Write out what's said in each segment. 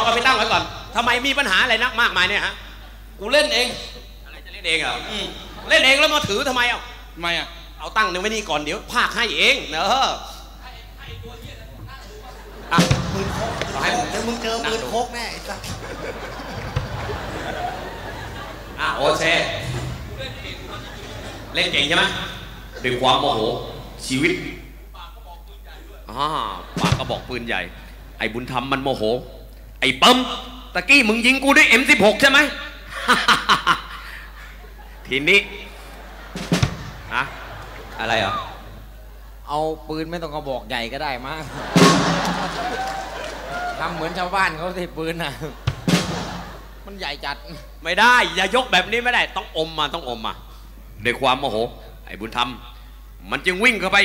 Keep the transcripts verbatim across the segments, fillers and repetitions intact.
เอาไปตั้งไว้ก่อนทำไมมีปัญหาอะไรนักมากมายเนี่ยฮะกูเล่นเองอะไรจะเล่นเองเหรอเล่นเองแล้วมาถือทำไมเอ้าทำไมอ่ะเอาตั้งไว้นี่ก่อนเดี๋ยวภาคให้เองเนอะอ่ะปืนโคกให้มึงเจอมึงเจอปืนโคกแน่ไอ้สัสอ่ะโอเคเล่นเก่งใช่ไหมด้วยความโมโหชีวิตอ่าปากกระบอกปืนใหญ่ไอ้บุญธรรมมันโมโหไอ้ปั๊มตะกี้มึงยิงกูด้วย เอ็ม สิบหก ใช่ไหม ทีนี้อะอะไรเหรอเอาปืนไม่ต้องกระบอกใหญ่ก็ได้มั้งทำเหมือนชาวบ้านเขาสิปืนน่ะมันใหญ่จัดไม่ได้อย่ายกแบบนี้ไม่ได้ต้องอมมาต้องอมมาด้วยความโมโหไอ้บุญธรรมมันจึงวิ่งเข้าไป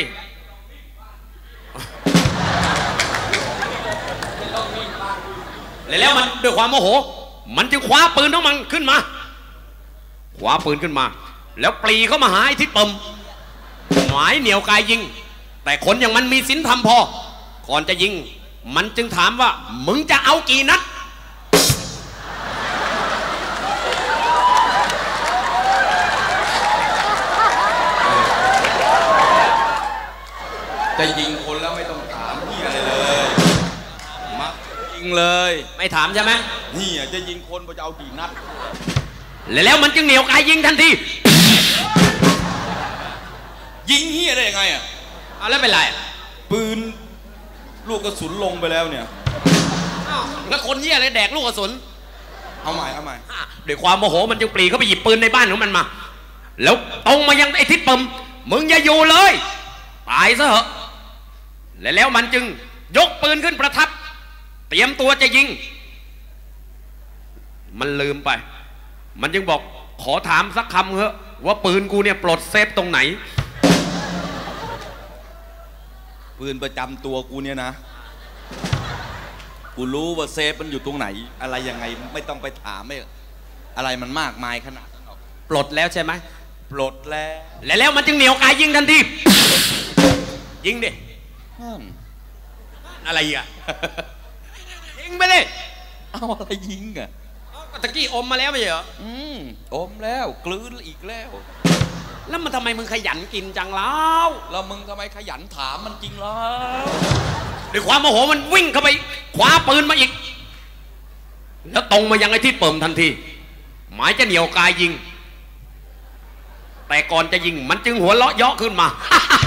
แล้วมันด้วยความโมโหมันจึงคว้าปืนของมันขึ้นมาคว้าปืนขึ้นมาแล้วปรีเข้ามาหาไอ้ทิศปมหมายเหนี่ยวกายยิงแต่คนอย่างมันมีศีลธรรมพอก่อนจะยิงมันจึงถามว่ามึงจะเอากี่นัดจะยิงคนแล้วไม่ต้องถามนี่อะไรเลยมายิงเลยไม่ถามใช่ไหมนี่จะยิงคนจะเอากี่นัดแล้วมันจึงเหนี่ยวกายยิงทันทียิงเฮียได้ยังไงอ่ะเอาแล้วเป็นไรปืนลูกกระสุนลงไปแล้วเนี่ยแล้วคนเฮียอะไรแดกลูกกระสุนเอาใหม่เอาใหม่ด้วยความโมโหมันจึงปรีเข้าไปหยิบปืนในบ้านของมันมาแล้วตรงมายังไอ้ทิศปมมึงอย่าอยู่เลยตายซะเหอะแล้วมันจึงยกปืนขึ้นประทับเตรียมตัวจะยิงมันลืมไปมันจึงบอกขอถามสักคำเถอะว่าปืนกูเนี่ยปลดเซฟตรงไหนปืนประจำตัวกูเนี่ยนะกูรู้ว่าเซฟมันอยู่ตรงไหนอะไรยังไงไม่ต้องไปถามไม่อะไรมันมากมายขนาดนั้นหรอกปลดแล้วใช่ไหมปลดแล้วแล้วมันจึงเหนี่ยวกายยิงทันทียิงดิอะไรอ่ะยิงไปเลยเอาอะไรยิงอ่ะตะกี้อมมาแล้วไม่ใช่เหรออืมอมแล้วกลืนอีกแล้วแล้วมันทำไมมึงขยันกินจังแล้วแล้วมึงทำไมขยันถามมันจริงแล้วด้วยความโมโหมันวิ่งเข้าไปคว้าปืนมาอีกแล้วตรงมายังไอ้ที่เปิ่มทันทีหมายจะเหนี่ยวกายยิงแต่ก่อนจะยิงมันจึงหัวเราะเยาะขึ้นมา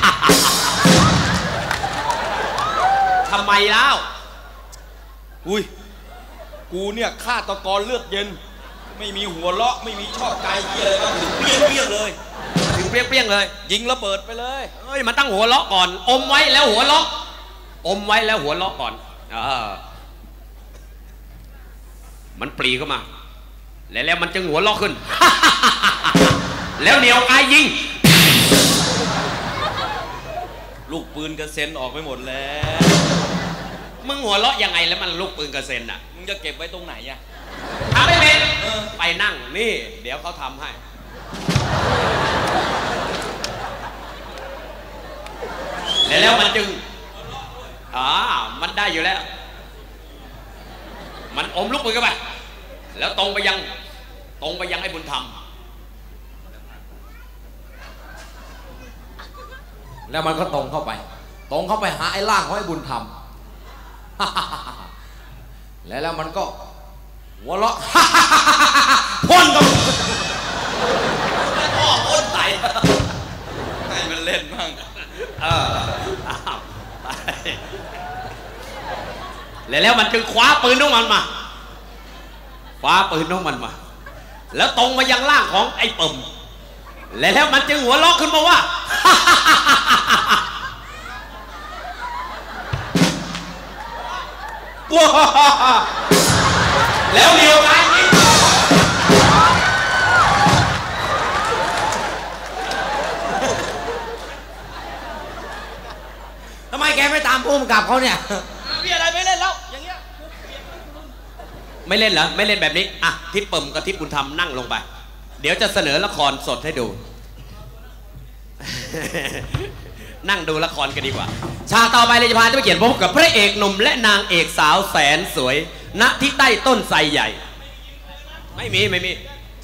ทำไมแล้วอุ้ยกูเนี่ยฆาตกรเลือดเย็นไม่มีหัวเราะไม่มีชอบใจเยี่ยเลยถึงเปี้ยงเปี้ยงเลยถึงเปี้ยงเปี้ยงเลยยิงระเบิดไปเลยเอ้ยมันตั้งหัวเราะก่อนอมไว้แล้วหัวเราะอมไว้แล้วหัวเราะก่อนอ่ามันปรีเข้ามาแล้วแล้วมันจึงหัวเราะขึ้น แล้วเหนี่ยวกายยิงลูกปืนกระเซ็นออกไปหมดแล้วมึงหัวเราะยังไงแล้วมันลูกปืนกระเซ็นอ่ะมึงจะเก็บไว้ตรงไหนอ่ะทำไม่เป็นไปนั่งนี่เดี๋ยวเขาทำให้แล้วมันจึงอ่ามันได้อยู่แล้วมันอมลูกปืนเข้าไปแล้วตรงไปยังตรงไปยังไอ้บุญธรรมแล้วมันก็ตรงเข้าไปตรงเข้าไปหาไอ้ร่างของไอ้บุญธรรมแล้วแล้วมันก็หัวเราะพ่นกับพ่อพ่นใส่ให้มันเล่นบ้างเออแล้วแล้วมันจึงคว้าปืนของมันมาคว้าปืนของมันมาแล้วตรงมายังร่างของไอ้เปิ่มแล้วแล้วมันจึงหัวเราะขึ้นมาว่าว้าแล้วเดียวกันทำไมแกไม่ตามผู้กำกับเขาเนี่ยมีอะไรไม่เล่นแล้วอย่างเงี้ยไม่เล่นเหรอไม่เล่นแบบนี้อ่ะทิศเปิ่มกับทิศบุญธรรมนั่งลงไปเดี๋ยวจะเสนอละครสดให้ดู นั่งดูละครกันดีกว่าฉากต่อไปเลยจะพาท่านไปเขียนพบกับพระเอกหนุ่มและนางเอกสาวแสนสวยณที่ใต้ต้นไทรใหญ่ไม่มีไม่มี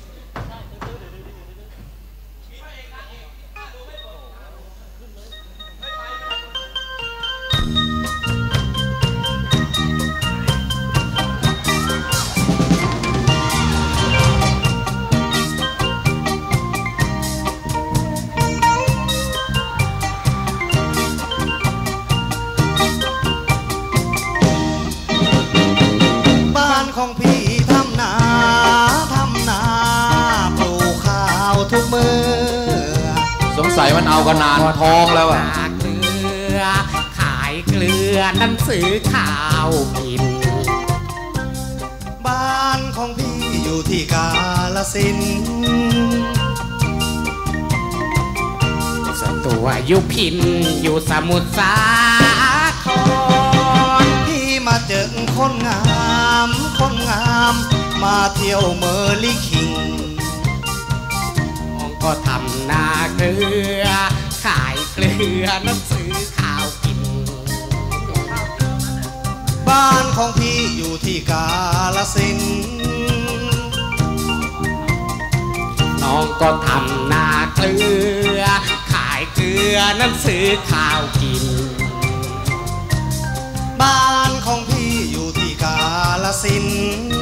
ของพี่ทำนาทำนาปลูกข้าวทุกมือสงสัยมันเอากันนานท้องแล้วอะเกลือขายเกลือนั้นซื้อข้าวกินบ้านของพี่อยู่ที่กาฬสินธุ์ส่วนตัวอยู่พินอยู่สมุทรสาครพี่มาเจอคนงามคนงามมาเที่ยวเมอร์ลิคิงก็ทำนาเกลือขายเกลือนั้นซื้อข้าวกินบ้านของพี่อยู่ที่กาฬสินธุ์น้องก็ทำนาเกลือขายเกลือนั้นซื้อข้าวกินบ้านของพี่อยู่ที่กาฬสินธุ์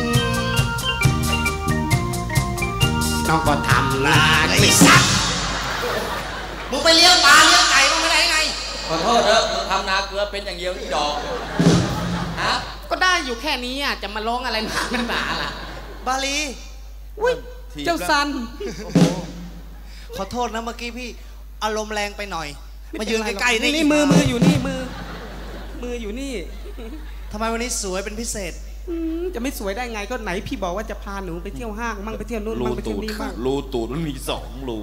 น้องก็ทำนาเกลือสักมึงไปเลี้ยงปลาเลี้ยงไก่มึงไม่ได้ไงขอโทษเถอะมึงทำนาเกลือเป็นอย่างเดียวที่ดอกฮะก็ได้อยู่แค่นี้อ่ะจะมาร้องอะไรหนักหนาล่ะบาลีอุ้ยเจ้าซันขอโทษนะเมื่อกี้พี่อารมณ์แรงไปหน่อยมายืนใกล้ๆนี่มือมืออยู่นี่มือมืออยู่นี่ทำไมวันนี้สวยเป็นพิเศษจะไม่สวยได้ไงก็ไหนพี่บอกว่าจะพาหนูไปเที่ยวห้างมั่งไปเที่ยวนู่นมั่งไปเที่ยวนี่มั่งรูตูดมันมีสองรู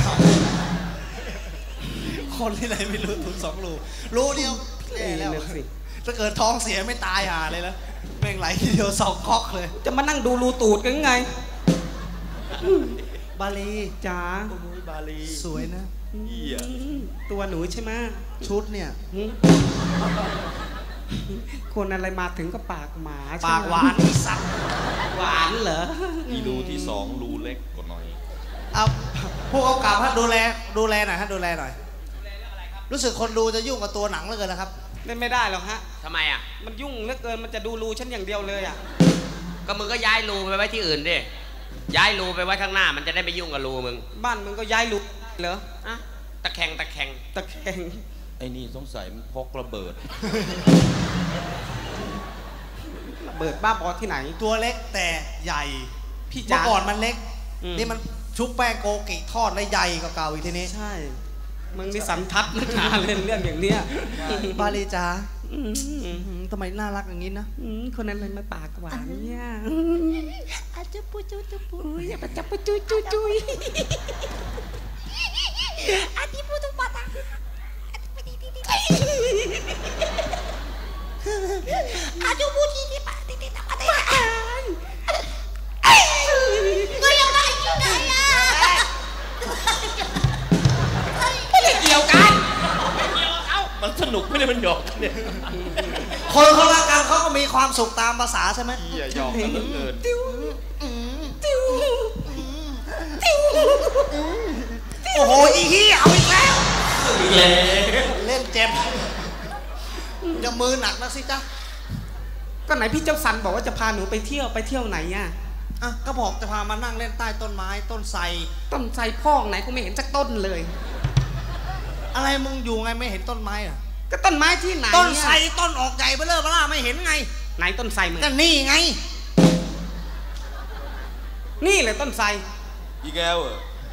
คนที่ไหนไม่รู้ตูดสองรูรูเดียวแล้วถ้าเกิดท้องเสียไม่ตายห่าเลยแล้วแม่งไหลทีเดียวสองก๊อกเลยจะมานั่งดูรูตูดกันไงบาลีจ๋าบาลีสวยนะตัวหนูใช่ไหมชุดเนี่ยคนอะไรมาถึงก็ปากหมาปากหวานสัตว์หวานเหรอมีรูที่สองรูเล็กกว่าหน่อยเอาพวกเอากลับฮะดูแลดูแลหน่อยฮะดูแลหน่อยรู้สึกคนดูจะยุ่งกับตัวหนังเหลือเกินนะครับไม่ไม่ได้หรอกฮะทำไมอ่ะมันยุ่งเหลือเกินมันจะดูรูฉันอย่างเดียวเลยอ่ะก็มึงก็ย้ายรูไปไว้ที่อื่นดิย้ายรูไปไว้ข้างหน้ามันจะได้ไม่ยุ่งกับรูมึงบ้านมึงก็ย้ายรูเหรออะตะแคงตะแคงตะแคงไอ้นี่สงสัยมันพกระเบิดระเบิดบ้าบอที่ไหนตัวเล็กแต่ใหญ่พี่จ๋าเมื่อก่อนมันเล็กนี่มันชุบแป้งโกกิทอดและใหญ่กว่าเก่าอีกทีนี้ใช่มึงนี่สันทัดนักหนาเล่นเรื่องอย่างเนี้ยบาลีจ๋าทำไมน่ารักอย่างนี้นะคนนั้นเลยมาปากหวานเนี่ยอาจุปุจุจุปุอย่าไปจับปุจุจุจุยอาทิปุจุปะตาอาจุปุจิที่ปะติติตะปะตาก็ยังได้อยู่ไหนอ่ะไม่ได้เกี่ยวกันไม่เกี่ยวเขามันสนุกไม่ได้มันหยอกกันเนี่ยคนเขารักกันเขาก็มีความสุขตามภาษาใช่ไหมอย่าหยอกกันเหลือเกินติ้วติ้วติ้วโอ้โหอีเหี้ยเอาอีกแล้วเล่นเจ็บจะมือหนักนะสิจ๊ะก็ไหนพี่เจ้าสันบอกว่าจะพาหนูไปเที่ยวไปเที่ยวไหนอ่ะอ่ะก็บอกจะพามานั่งเล่นใต้ต้นไม้ต้นไทรต้นไทรพอกไหนกูไม่เห็นสักต้นเลยอะไรมึงอยู่ไงไม่เห็นต้นไม้อ่ะก็ต้นไม้ที่ไหนต้นไทรต้นออกใหญ่เบ้อเร่อเบ้อล่าไม่เห็นไงไหนต้นไทรมึงก็นี่ไงนี่แหละต้นไทรอีแก้ว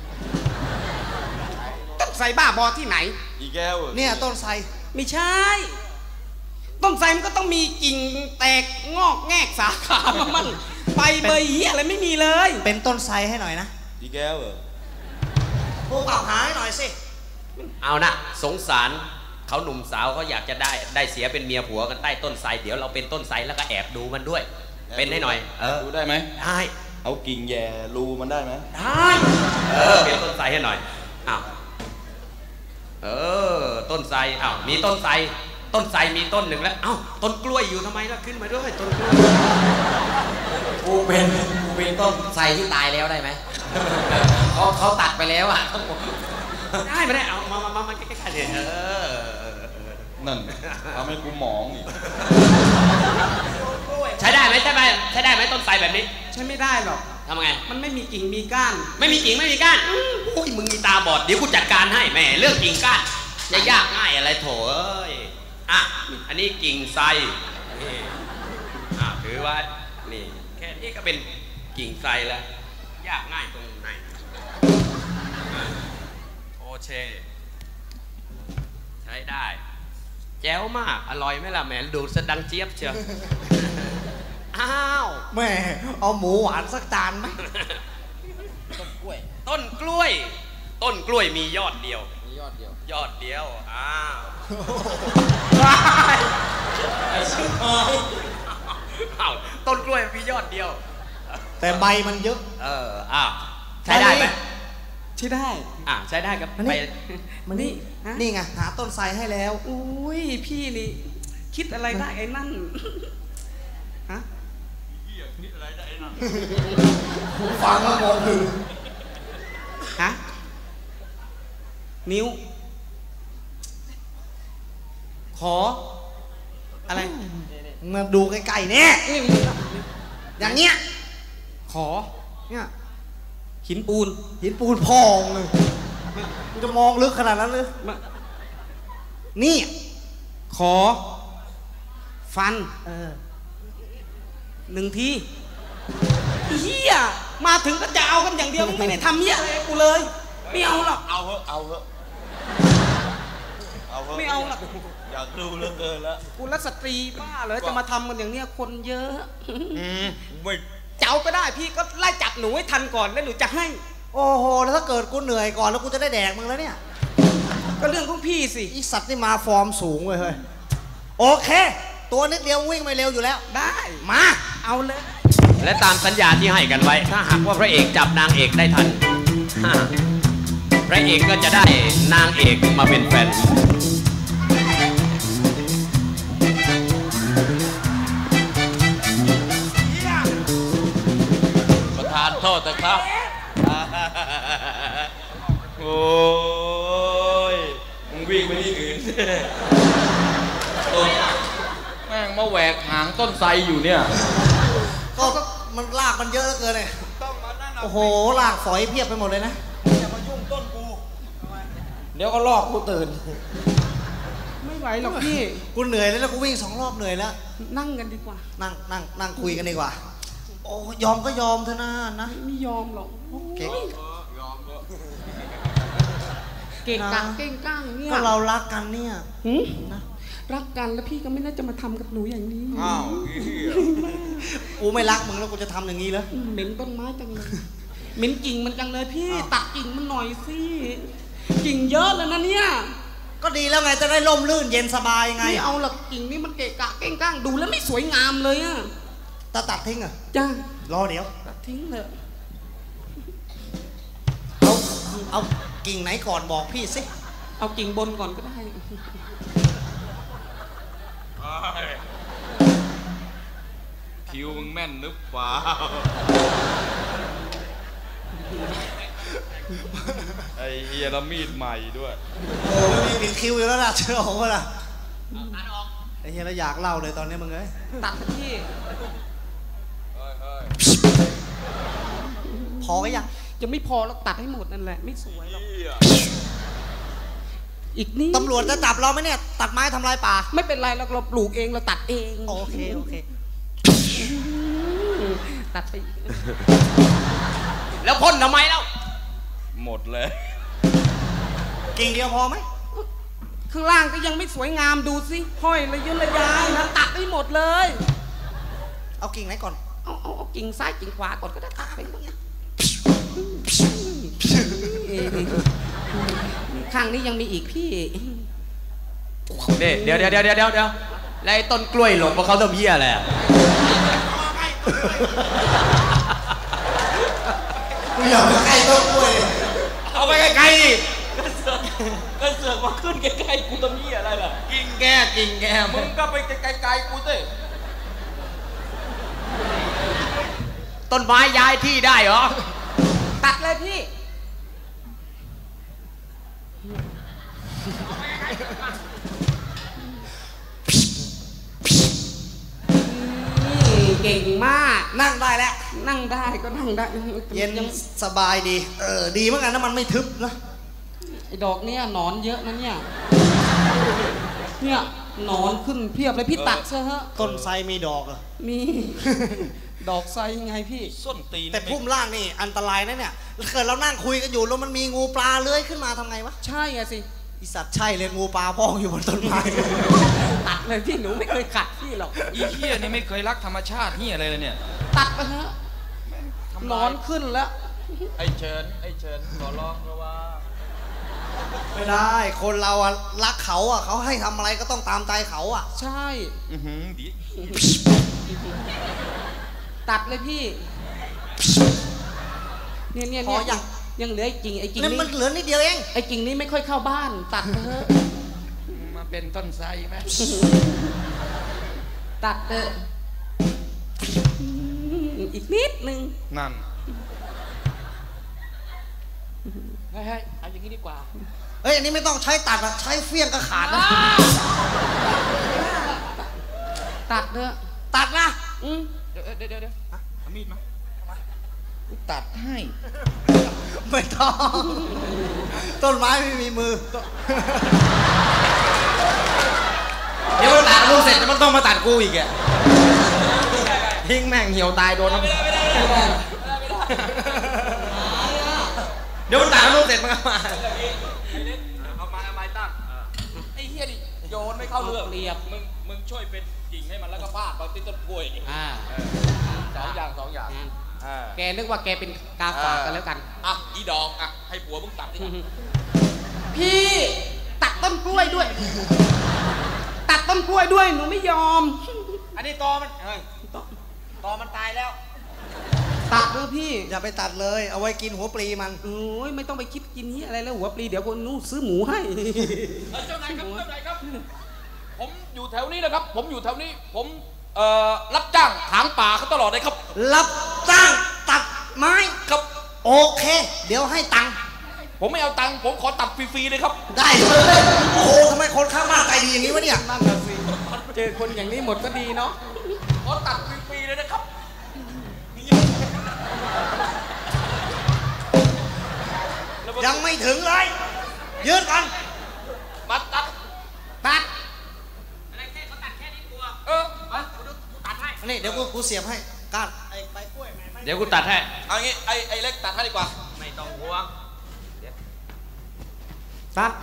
ต้นไทรบ้าบอที่ไหนอีแก้วเนี่ยต้นไทรไม่ใช่ต้นไทรมันก็ต้องมีกิ่งแตกงอกแงกสาขามันใบใบอะไรไม่มีเลยเป็นต้นไทรให้หน่อยนะอีแก้วพวกเป่าหาให้หน่อยสิเอานะสงสารเขาหนุ่มสาวเขาอยากจะได้ได้เสียเป็นเมียผัวกันใต้ต้นไทรเดี๋ยวเราเป็นต้นไทรแล้วก็แอบดูมันด้วยเป็นให้หน่อยเออดูได้ไหมได้เอากิ่งแย่รูมันได้ไหมได้เออเป็นต้นไทรให้หน่อยอ้าวเออต้นไทรอ้าวมีต้นไทรต้นไทรมีต้นหนึ่งแล้วเอ้าต้นกล้วยอยู่ทำไมล่ะขึ้นมาด้วยต้นกล้วยกูเป็นกูเป็นต้นไทรที่ตายแล้วได้ไหม เขาเขาตัดไปแล้วอ่ะได้ไม่ได้เอามามามามาใกล้ๆเดี๋ยวเออนั่นทำให้กูหมองอีกใช้ได้ไหมใช้ได้ใช้ได้ไหมต้นไทรแบบนี้ใช้ไม่ได้หรอกทำไงมันไม่มีกิ่งมีก้านไม่มีกิ่งไม่มีก้านโอ้ยมึงมีตาบอดเดี๋ยวกูจัดการให้แหม่เรื่องกิ่งก้านจะยากง่ายอะไรโถเอ้ยอ่ะอันนี้กิ่งไทรนี่อ่ะถือว่านี่แค่นี้ก็เป็นกิ่งไทรแล้วยากง่ายตรงไหนอ่ะโอเคใช้ได้แจ๋วมากอร่อยไหมล่ะแหมดูดสะดังเจี๊ยบเชียวอ้าวแม่เอาหมูหวานสักจานไหมต้นกล้วยต้นกล้วย ต้นกล้วยมียอดเดียวมียอดเดียวยอดเดียวอ้าวไอ้ชิบหายอ้าวต้นกล้วยมียอดเดียวแต่ใบมันเยอะเอออ้าวใช้ได้ไหมใช้ได้อ่ะใช้ได้ครับมานี่ไปมันนี่ฮะนี่ไงหาต้นไทรให้แล้วอุ้ยพี่นี่คิดอะไรได้ไอ้นั่นฮะฟังแล้วงงคือฮะนิ้ว ขอ อะไรมาดูใกล้ๆเนี่ยนี่อย่างเงี้ยขอเนี่ยหินปูนหินปูนพองเลยกูจะมองลึกขนาดนั้นเลยมานี่ขอ ฟันเออหนึ่งทีเฮียมาถึงก็จะเอากันอย่างเดียวมึงไม่ได้ทำเฮียอะไรกูเลยไม่เอาหรอกเอาเหอะเอาเหอะเอาเหอะไม่เอาหรอกอยากดูเหลือเกินแล้วกูรักสตรีบ้าเลยจะมาทำกันอย่างเนี้ยคนเยอะไม่เจ้าก็ได้พี่ก็ไล่จับหนูให้ทันก่อนแล้วหนูจะให้โอ้โหแล้วถ้าเกิดกูเหนื่อยก่อนแล้วกูจะได้แดกมึงแล้วเนี่ยก็เรื่องของพี่สิอีสัตว์นี่มาฟอร์มสูงเว้ยเฮ้ยโอเค ตัวนิดเดียววิ่งไม่เร็วอยู่แล้วได้มาเอาเลยและตามสัญญาที่ให้กันไว้ ถ้าหากว่าพระเอกจับนางเอกได้ทันฮ่าพระเอกก็จะได้นางเอกมาเป็นแฟนประธานโทษนะครับ โอ้ยมึงวิ่งไปที่อื่นต้นแม่งมาแหวกหางต้นไทรอยู่เนี่ยก็ก็มันลากมันเยอะเหลือเกินเลยโอ้โหลากฝอยเพียบไปหมดเลยนะเดี๋ยวก็ลอกกูตื่นไม่ไหวหรอกพี่กูเหนื่อยแล้วแล้วกูวิ่งสองรอบเหนื่อยแล้วนั่งกันดีกว่านั่งนั่งนั่งคุยกันดีกว่า โอ้ยอมก็ยอมเถอะนะนะไม่ยอมหรอกเก่งเก่งกังนะเก่งก้างเนี่ยก็เรารักกันเนี่ยหืมนะรักกันแล้วพี่ก็ไม่น่าจะมาทำกับหนูอย่างนี้อ้าวกูไม่รักมึงแล้วกูจะทำอย่างนี้เหรอเหม็นต้นไม้จังเลยเหม็นกิ่งมันจังเลยพี่อ้าวตัดกิ่งมันหน่อยสิกิ่งเยอะเลยนะเนี่ยก็ดีแล้วไงจะได้ร่มรื่นเย็นสบายไงไม่เอาหรอกกิ่งนี่มันเกะกะเก้งก้างดูแล้วไม่สวยงามเลยอ่ะตาตัดทิ้งเหรอ่ะจ้ารอเดี๋ยวตัดทิ้งเลยเอาเอากิ่งไหนก่อนบอกพี่สิเอากิ่งบนก่อนก็ได้คิวมึงแม่นนึกเปล่าไอ้เฮียแล้วมีดใหม่ด้วยโอ้ไม่มีปิดคิวอยู่แล้วล่ะเชื่อผมว่าล่ะไอ้เฮียเราอยากเล่าเลยตอนนี้มึงเอ้ยตัดพี่พอก็ยังจะไม่พอแล้วตัดให้หมดนั่นแหละไม่สวยหรอกอีกนี่ตำรวจจะจับเราไหมเนี่ย ตัดไม้ทำลายป่าไม่เป็นไรเราเราปลูกเองเราตัดเองโอเคโอเคตัดไปแล้วพ่นทำไมเล่าหมดเลยกิ่งเดียวพอไหมข้างล่างก็ยังไม่สวยงามดูสิห้อยระยะระยายนะตัดให้หมดเลยเอากิ่งไหนก่อนเอาเอาเอากิ่งซ้ายกิ่งขวาก่อนก็ได้ตัดไปเนี่ยข้างนี้ยังมีอีกพี่เดี๋ยวเดี๋ยวเดี๋ยวเดี๋ยวเดี๋ยวเดี๋ยวแล้วไอ้ต้นกล้วยหลงเพราะเขาต้มเหี้ยอะไรอะกูอยากไปใกล้ต้นกล้วยเอาไปไกลๆดิก็เสือกมาขึ้นใกล้ๆกูตรงนี้อะไรล่ะกิ่งแก้กิ่งแก้มึงก็ไปไกลๆกูสิต้นไม้ย้ายที่ได้เหรอตัดเลยพี่ เก่งมากนั่งได้แล้วนั่งได้ก็นั่งได้เย็นยังสบายดี เออ ดีเหมือนกันนะมันไม่ทึบนะไอ้ดอกเนี้ยหนอนเยอะนะเนี่ย เนี่ยหนอนขึ้นเพียบเลยพี่ตัดซะฮะต้นไทรมีดอกเหรอมี ดอกไซยังไงพี่ส้นตีนแต่พุ่มล่างนี่อันตรายนะเนี่ยเกิดเรานั่งคุยกันอยู่แล้วมันมีงูปลาเลื้อยขึ้นมาทำไงวะใช่ไงสิอีสัตว์ใช่เลยงูปลาพองอยู่บนต้นไม้ตัดเลยพี่หนูไม่เคยขัดพี่หรอกอีเหี้ยนี่ไม่เคยรักธรรมชาติเหี้ยอะไรเลยเนี่ยตัดไปเถอะหนอนขึ้นแล้วไอ้เชิญไอ้เชิญขอร้องเพราะว่าไม่ได้คนเราอะรักเขาอะเขาให้ทำอะไรก็ต้องตามใจเขาอะใช่อือหือดีตัดเลยพี่เนี่ยเนี่ยพอเนี่ยยังยังเหลือไอ้กิ่งไอ้กิ่งนี่นี้มันเหลือนิดเดียวเองไอ้กิ่งนี้ไม่ค่อยเข้าบ้าน ตัดไปเถอะมาเป็นต้นไทรไหมตัดเถอะอืมอีกนิดนึงนั่นเฮ้ยเอาอย่างนี้ดีกว่าเฮ้ยอันนี้ไม่ต้องใช้ตัดอะใช้เฟี้ยงก็ขาดนะตัดเถอะตัดนะอืมเดี๋ยวเดี๋ยวเดี๋ยวเอามีดมาตัดให้ไม่ต้อง ต้นไม้ไม่มีมือเดี๋ยวตัดลูกเสร็จมันต้องมาตัดกูอีกอะทิ้งแม่งเหี่ยวตายโดนน้ำเดี๋ยวตัดลูกเสร็จมันก็มาเอาไม้เอาไม้ตั้งไอ้เหี้ยดิโยนไม่เข้าเรื่องเรียบมึงมึงช่วยเป็นกิ่งให้มันแล้วก็ฟาดบางทีต้นกล้วยอ่าสองอย่างสองอย่างอ่าแกนึกว่าแกเป็นกาฝากกันแล้วกันอ่ะอีดอกอ่ะให้ผัวมึงตัดดิพี่ตัดต้นกล้วยด้วย ตัดต้นกล้วยด้วยหนูไม่ยอมอันนี้ตอมันเฮ้ยตอมันตายแล้วตัดเถอะพี่อย่าไปตัดเลย เอาไว้กินหัวปลีมันโอ้ยไม่ต้องไปคิดกินนี้อะไรแล้วหัวปลีเดี๋ยวคนนู้นซื้อหมูให้เจ้านายครับเจ้านายครับ ผมอยู่แถวนี้นะครับ ผมอยู่แถวนี้ ผมเอ่อรับจ้างถางป่าเขาตลอดเลยครับรับจ้างตัดไม้ครับโอเค เดี๋ยวให้ตังค์ผมไม่เอาตังค์ผมขอตัดฟรีๆเลยครับได้เลย โอ้โหทำไมคนข้างบ้านใจดีอย่างนี้วะเนี่ยนั่นน่ะสิเจอคนอย่างนี้หมดก็ดีเนาะขอตัดฟรีๆเลยนะครับยังไม่ถึงเลย ยืนกันมาตัดตัดเออเอานี่เดี๋ยวกูกูเสียบให้ก้านไอ้ใบกล้วยไหมเดี๋ยวกูตัดให้เอางี้ไอ้ไอ้เล็กตัดให้ดีกว่าไม่ต้องห่วงตัด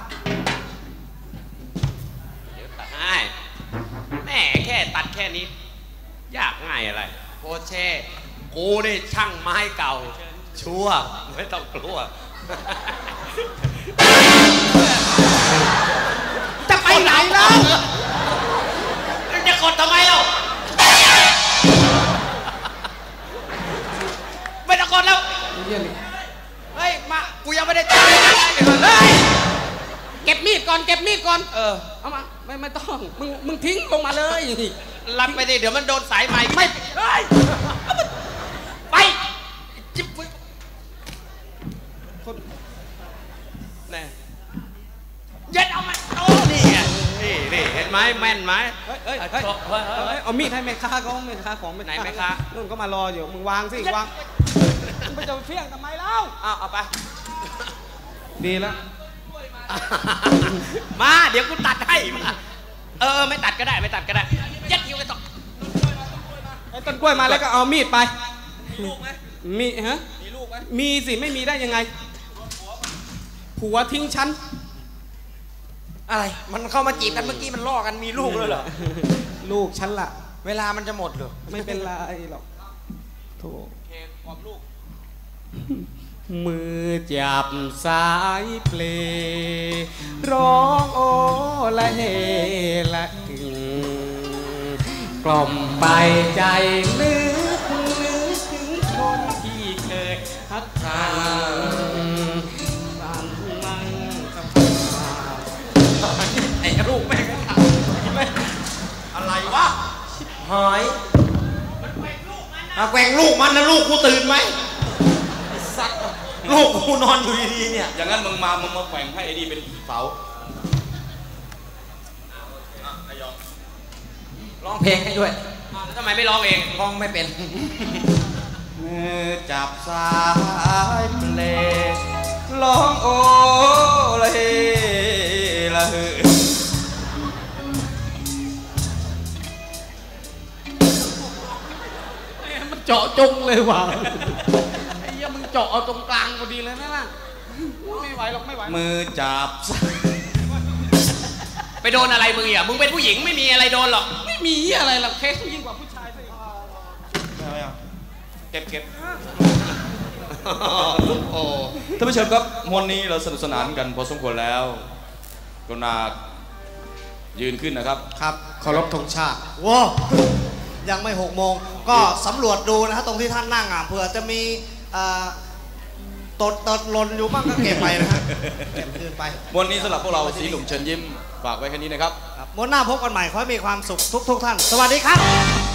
เดี๋ยวตัดให้แม่แค่ตัดแค่นี้ ยากง่ายอะไรโคเช่กูนี่ช่างไม้เก่า ชัวร์ไม่ต้องกลัวจะไปไหนแล้วจะกดทำไมเล่าไม่ต้องกดแล้วเยี่ยมเลยเฮ้ย มา กูยังไม่ได้จ่ายเลยเฮ้ยเก็บมีดก่อนเก็บมีดก่อนเออเอามาไม่ไม่ต้องมึงมึงทิ้งลงมาเลยรับไปดิเดี๋ยวมันโดนสายไหมไม่เฮ้ย ไปจิ๊บคนแน่เย็ดเอามาโอ้นี่ไงนี่นี่เห็นไหมแม่นไหมเฮ้ยเฮ้ยเฮ้ยเฮ้ยเฮ้ยเฮ้ยเอามีดให้แม่ค้าเขาแม่ค้าของไหนแม่ค้านู่นก็มารออยู่มึงวางสิวางมึงไปจะเฟี้ยงทำไมเล่าเอาเอาไปดีแล้วมาเดี๋ยวกูตัดให้มาเออไม่ตัดก็ได้ไม่ตัดก็ได้ยัดคิวไปต่อไอ้ต้นกล้วยมาแล้วก็เอามีดไปมีลูกไหมมีฮะมีลูกไหมมีสิไม่มีได้ยังไงผัวทิ้งฉันอะไร มันเข้ามาจีบกันเมื่อกี้มันล่อกันมีลูกเลยเหรอลูกฉันล่ะเวลามันจะหมดเหรอไม่เป็นไรหรอกโถเคความลูกมือจับสายเพลงร้องโอละเฮละอึงกล่อมไปใจนึกนึกถึงคนที่เคยฮักทางบางมังสะพานวะหายมาแกว่งลูกมันนะลูกกูตื่นไหมสัตว์ลูกกูนอนอยู่ดีๆเนี่ยอย่างนั้นมึงมามึงมาแขวงให้ไอ้นี่เป็นเสาร้องเพลงให้ด้วยแล้วทำไมไม่ร้องเองร้องไม่เป็นมือจับสายเพลงร้องโอละเฮละเฮมันเจาะจงเลยว่ะไอ้เหี้ยมึงเจาะเอาตรงกลางพอดีเลยนะล่ะไม่ไหวหรอกไม่ไหวมือจับสายไปโดนอะไรมึงอ่ะมึงเป็นผู้หญิงไม่มีอะไรโดนหรอกไม่มีอะไรหรอกเคสยิ่งกว่าผู้ชายซะอีกไม่เอาเก็บเก็บโอ้ท่านผู้ชมครับวันนี้เราสนุกสนานกันพอสมควรแล้วกรุณายืนขึ้นนะครับครับเคารพธงชาติว้ายังไม่หกโมงก็สำรวจดูนะฮะตรงที่ท่านนั่งอ่ะเผื่อจะมีเอ่อตดตดหล่นอยู่บ้างก็เก็บไปนะฮะเก็บคืนไปวันนี้สำหรับพวกเราสีหนุ่มเชิญยิ้มฝากไว้แค่นี้นะครับครับวันหน้าพบกันใหม่ขอให้มีความสุขทุกทุกๆท่าน สวัสดีครับ